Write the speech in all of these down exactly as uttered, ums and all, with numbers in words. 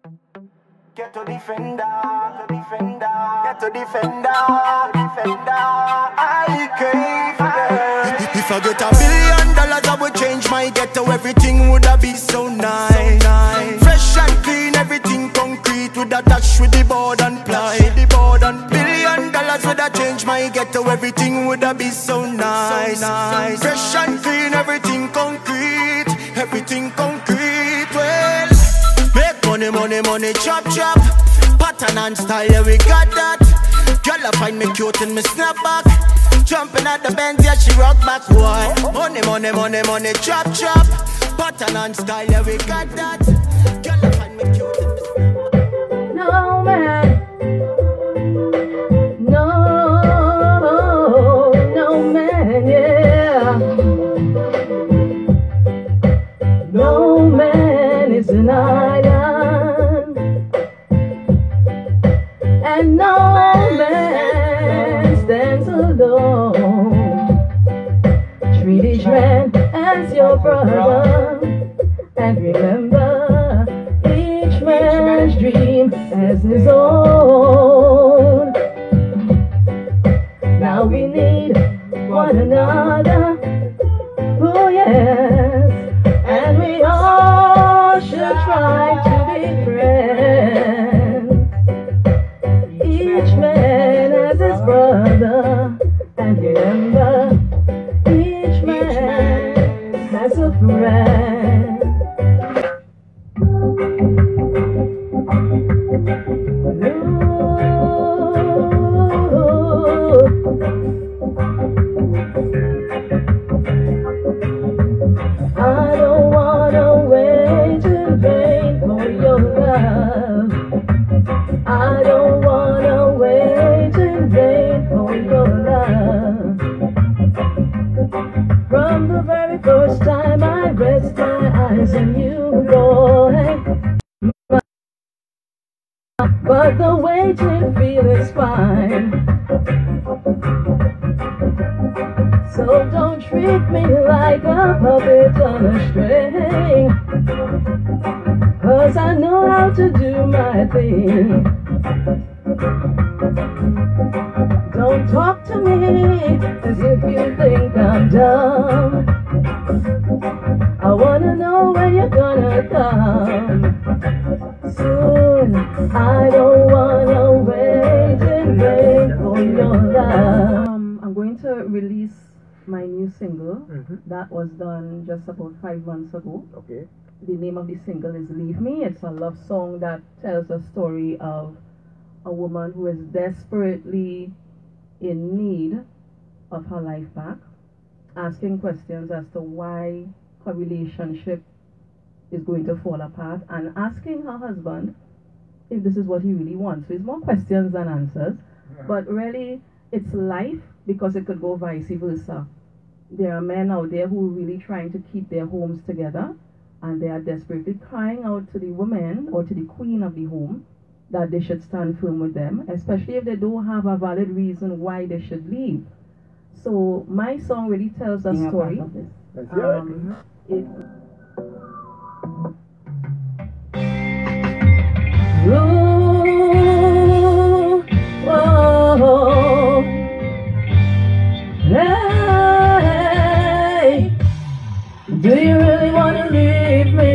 Get to defender, to defender, get to defender, defender. I crave for them. If I get a billion dollars, I would change my ghetto. Everything would have be so nice. So nice. Fresh and clean, everything concrete. Would attach with the board and ply. The board and billion dollars would have changed my ghetto. Everything would have be so nice. So nice. Fresh and clean, everything concrete. Everything concrete. Well, make money, money, money, chop, chop. Pattern and style, yeah, we got that. Girl, I find me cute and me snap back. Jumping at the Benz, yeah, she rock back. Why? Money, money, money, money, chop, chop. Pattern and style, yeah, we got that. Girl, I find me cute and me snap back. No, man. No, no, man, yeah. No man is an island, and no man stands alone. Treat each man as your brother, and remember each man's dream as his own. Now we need one another, oh yes, and we all should try to be friends. Each man has his brother, and remember, each man has a friend. I don't wanna wait in vain for your love. I don't wanna wait in vain for your love. From the very first time I rest my eyes on you, boy, but the waiting feeling's fine. So don't treat me like a puppet on a string, 'cause I know how to do my thing. Don't talk to me as if you think I'm dumb. I wanna know when you're gonna come. Soon, I don't wanna wait in vain for your love. Um, I'm going to release my new single. Mm-hmm. That was done just about five months ago. Okay. The name of the single is Leave Me. It's a love song that tells a story of a woman who is desperately in need of her life back, asking questions as to why her relationship is going to fall apart, and asking her husband if this is what he really wants. So it's more questions than answers, Yeah. but really it's life, because it could go vice versa. There are men out there who are really trying to keep their homes together, and they are desperately crying out to the woman or to the queen of the home that they should stand firm with them, especially if they don't have a valid reason why they should leave. So my song really tells a story. Let's hear it. Um, it Ooh, whoa, hey, do you really want to leave me,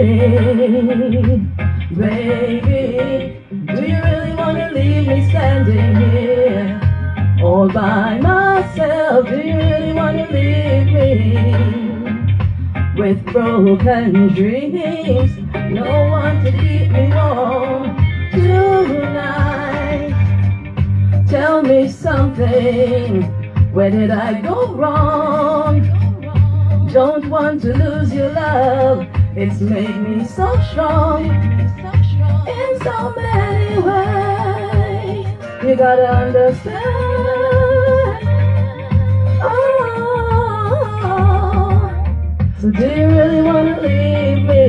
baby? Do you really want to leave me standing here all by myself? Do you really want to leave me with broken dreams? No one to keep me warm tonight. Tell me something, where did I go wrong? Don't want to lose your love, it's made me so strong in so many ways. You gotta understand. Oh, so do you really wanna leave me,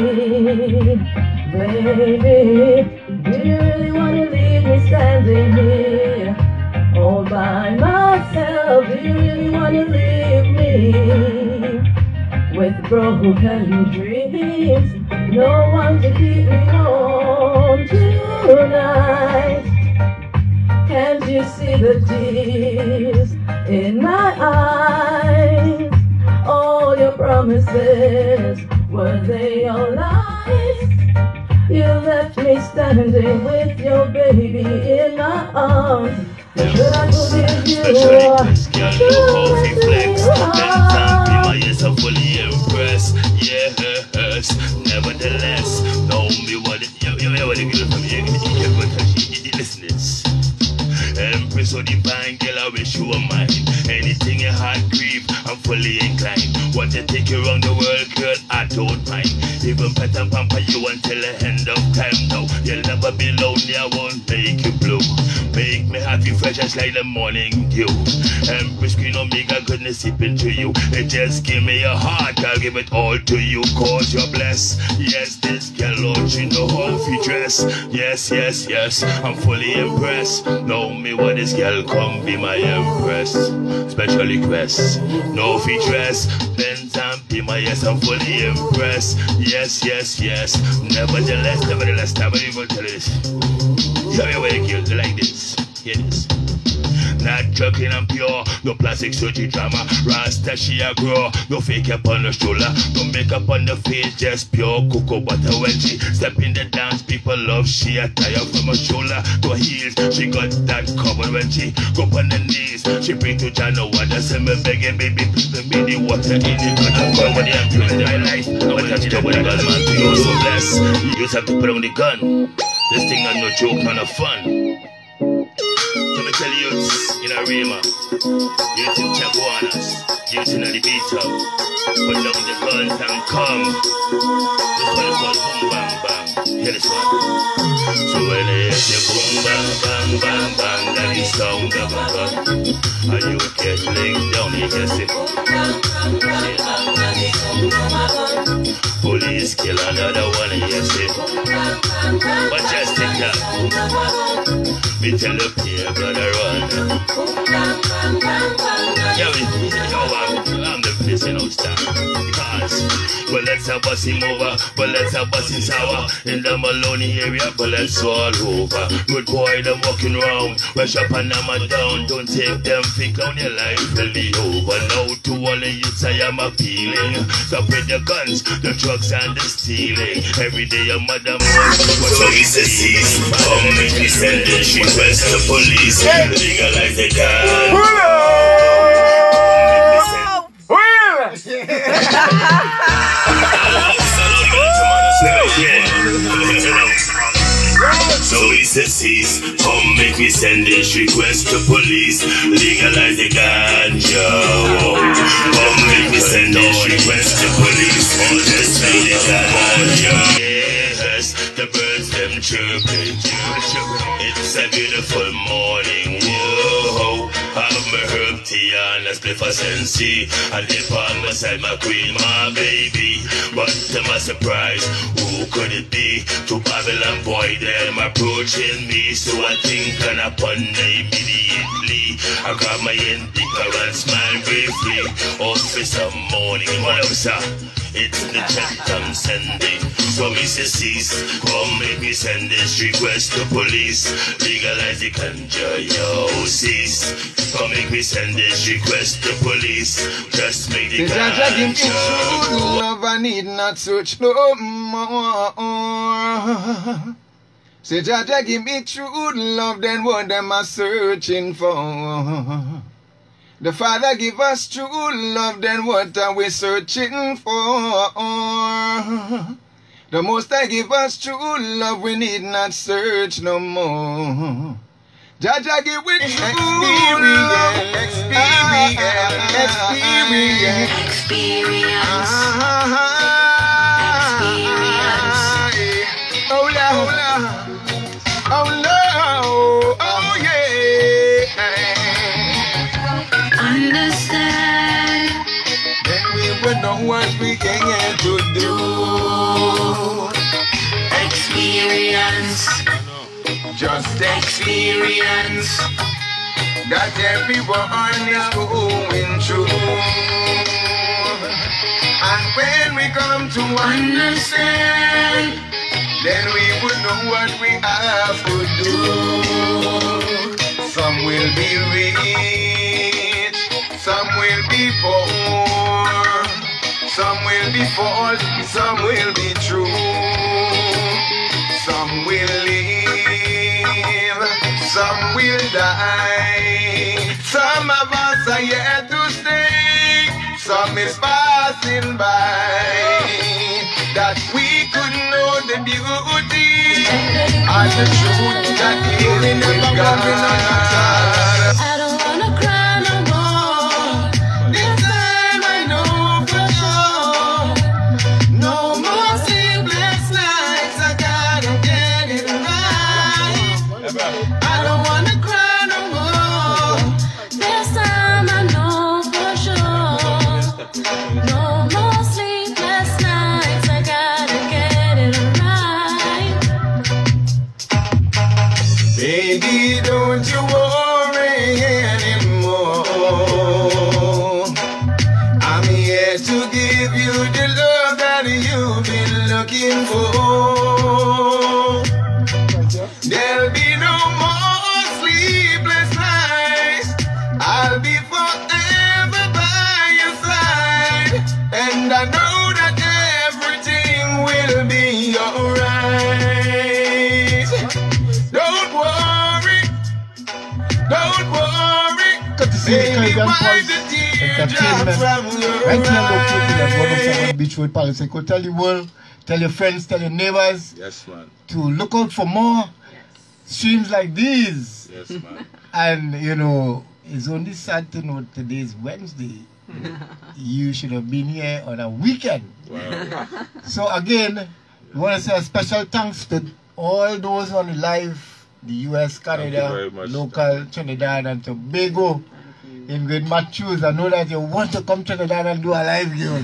baby? Do you really wanna leave me standing here all by myself? Do you really wanna leave me with broken dreams? No one to keep me warm the tears in my eyes. All your promises, were they all lies? You left me standing with your baby in my arms. Should I forgive you? Especially this girl, look how she flex. Then time be my yes, I'm fully impressed. Yes, nevertheless, know me what it, you, you know what it girl from here. You go touch it, listen this. Empress or divine girl, I wish you were mine. Anything your heart grieve, I'm fully inclined. Want to take you around the world, girl, I don't mind. Even pet and pamper you until the end of time. No, you'll never be lonely, I won't make you blue. Make me happy, fresh just like the morning dew. Empress Queen Omega, goodness seeping to you. It just give me a heart, I'll give it all to you. Cause you're blessed. Yes, this girl, Lord, you know how she dress. Yes, yes, yes, I'm fully impressed. Know me what this girl come be my empress. Special request, no fee dress. Then time be my yes, I'm fully impressed. Yes, yes, yes. Nevertheless, nevertheless, never even tell this. Show me where you kill like this. Hear this. Not joking, I'm pure. No plastic surgery drama. Rasta she a grow. No fake up on the shoulder. No makeup on the face. Just pure cocoa butter. When she step in the dance, people love she attire from her shoulder to her heels. She got that covered when she go on the knees. She pray to Jah no water. Say me begging baby, please me the water in the gutter. Cover the ambience in my life. I want to touch the gun, man. You're so blessed. You just have to put on the gun. This thing not no joke, not no fun. Let me tell you, in a Rima, you two Chaguanas, you two the beat up, put down the guns and come. This one is called boom bang bang. Hear this one. So when they say boom bang bang bang bang, that is sound of a gun. And you get linked down, you can say boom bang bang bang bang, that is sound. Police kill another one, and you say boom bang bang bang. But just take that. Me tell the peer brother run. Yeah, we, you know what, I'm the pissing out star. Because, well, let's have us him over, but let's have us in sour. In the Maloney area, but let's all over. Good boy, them walking round, rush up and I'm a down. Don't take them, think on your life will be over. Now to all the youths I am appealing. Stop with the guns, the drugs and the stealing. Every day your mother wants so he says he's come make me send it. She request the police, legalize the gun. So he says he's come make me send this request to police, legalize the ganja. Come make me send this request to police, just make the ganja. Yes, the birds them chirping. It's a beautiful morning. Whoa, have my herb tea and a spliff of sensi, and dip on my side my queen, my baby. But to my surprise, who could it be? To Babylon boy, them approaching me. So I think and upon immediately I grab my indica and smile briefly. Officer morning, what up, sir? It's the check I'm sending. So Missus Cease, come make me send this request to police. Legalize the ganja, yo, cease. Come make me send this request to police. Just make the ganja. Give me true love, I need not search no more. Say Jaja, give me true love, then what am I searching for? The Father give us true love, then what are we searching for? The Most High give us true love, we need not search no more. Jaja give we true love, experience, experience, experience, experience. Oh yeah, oh yeah, oh no, oh yeah. Understand, then we would know what we can to do. Experience, just experience that everyone is going through. And when we come to understand, then we would know what we have to do. Some will be rich, some will be poor, some will be false, some will be true. Some will live, some will die. Some of us are yet to stay, some is passing by. That we could know the beauty and the truth that is with God. I don't wanna cry no more. This time I know for sure. No more sleepless nights. I gotta get it right. I don't wanna cry no more. This time I know for sure. No more sleepless nights. I gotta get it right. Baby, don't you worry anymore. I'm here to give you the love that you've been looking for. There'll be no more sleepless nights. I'll be forever by your side. And I know that everything will be alright. Don't worry, don't worry. Good to see the Baby, Caribbean wipe Pulse the teardrops Entertainment. from your Right now, located at one oh seven eyes. Beach Road, Palo Seco. Tell the world, tell your friends, tell your neighbors Yes, man. to look out for more streams like these. Yes, man. And, you know, it's only sad to know today's Wednesday. You should have been here on a weekend. Wow. So again, we want to say a special thanks to all those on the live, the U S, Thank you Canada, very much. local, Trinidad and Tobago. Ingrid Matthews, I know that you want to come to Trinidad and do a live girl.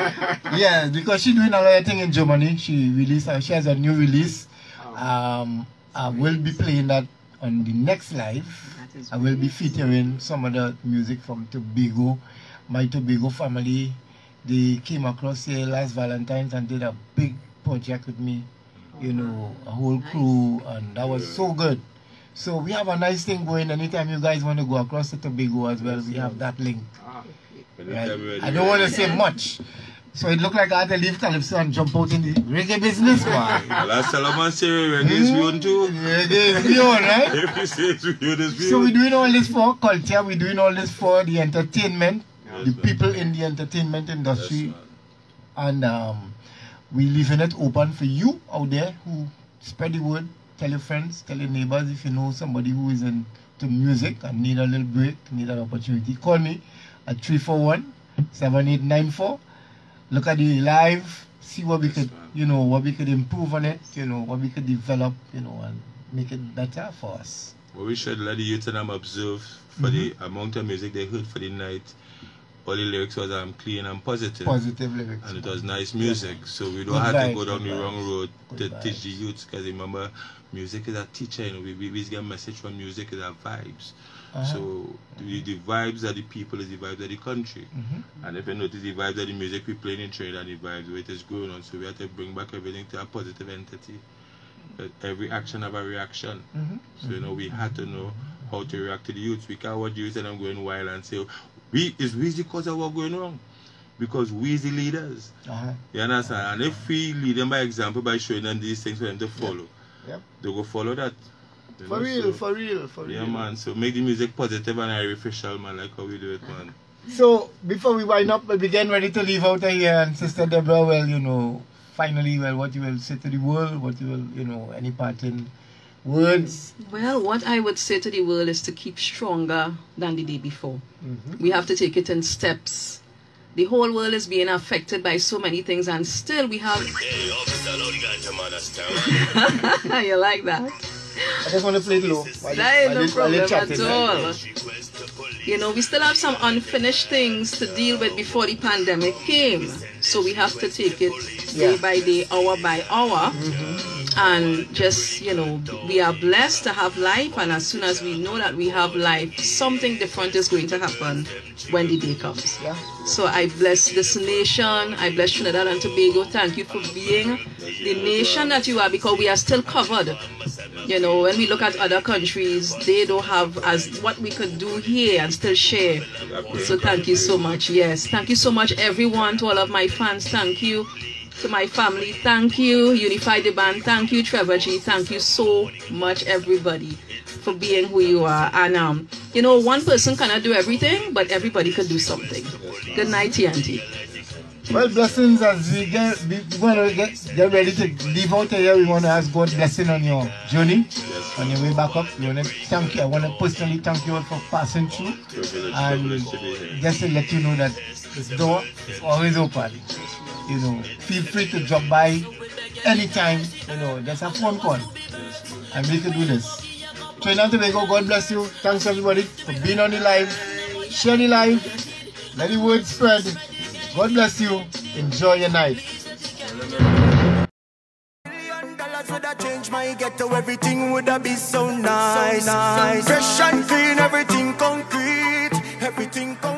Yeah, because she's doing a lot of things in Germany. She released, uh, she has a new release. Um, I will be playing that on the next live. I will be featuring some of the music from Tobago. My Tobago family, they came across here last Valentine's and did a big project with me. You know, a whole crew, and that was so good. So we have a nice thing going. Anytime you guys want to go across to Tobago as well, we have that link. Right? I don't want to say much. So it looked like I had to leave Calypso and jump out in the reggae business, man. Well, that's Solomon say reggae is beyond too. Reggae is beyond, right? If you say it's beyond, it's beyond. So we're doing all this for culture, we're doing all this for the entertainment, Yes, the man. people in the entertainment industry. Yes, man. And um, we leaving it open for you out there who spread the word. Tell your friends, tell your neighbors. If you know somebody who is into music and need a little break, need an opportunity, call me at three four one, seven eight nine four. Look at the live, see what we Yes, could, man. you know, what we could improve on it, you know, what we could develop, you know, and make it better for us. Well, we should let the youth and them observe for the amount of music they heard for the night. All the lyrics was um, clean and positive. Positive lyrics. And it was nice music, so we don't Good have vibes, to go down good the wrong vibes, road good to vibes. teach the youths. Because remember, music is a teacher. You know, we we, we get a message from music is our vibes. Uh-huh. So the, the vibes of the people is the vibes of the country. Mhm. And if you notice the vibes of the music we playing in Trinidad, the vibes where it is going on. So we have to bring back everything to a positive entity. But every action have a reaction. Mhm. So you know we had to know how to react to the youths. We can't watch youths and I'm going wild and say, we is we the cause of what going wrong. Because we is the leaders. Uh-huh. You understand? And if we lead them by example by showing them these things for them to follow, Yep. they go follow that. You For know, real, so- for real, for real. Yeah, man. So make the music positive and artificial, man, like how we do it, man. So before we wind up, we getting ready to leave out of here, and Sister Deborah, well, you know, finally, well, what you will say to the world, what you will, you know, any parting words. Well, what I would say to the world is to keep stronger than the day before. Mhm. We have to take it in steps. The whole world is being affected by so many things, and still we have. Hey, officer, how you got to understand? You like that? I just want to play it low. While That ain't while no while problem chatting, at right? all. You know, we still have some unfinished things to deal with before the pandemic came. So we have to take it day Yeah. by day, hour by hour. and just, you know, we are blessed to have life, and as soon as we know that we have life, something different is going to happen when the day comes. Yeah. So I bless this nation, I bless Trinidad and Tobago. Thank you for being the nation that you are, because we are still covered. You know, when we look at other countries, they don't have as what we could do here and still share. So thank you so much. Yes, thank you so much, everyone, to all of my fans. Thank you to my family. Thank you, Unify the Band. Thank you, Trevor G. Thank you so much, everybody, for being who you are. And um, you know, one person cannot do everything, but everybody could do something. Good night, T N T. Well, blessings as we get, we want to get, get ready to leave out here. We want to ask God blessing on your journey, on your way back up. We want to thank you. I want to personally thank you all for passing through, and just to let you know that this door is always open. You know, feel free to drop by anytime. You know, just a phone call, and we can do this. Trinidad and Tobago, God bless you. Thanks everybody for being on the live. Share the live. Let the word spread. God bless you. Enjoy your night. Million dollars would have changed my ghetto. Everything would have been so nice. So nice. Fresh and clean, everything concrete. Everything concrete.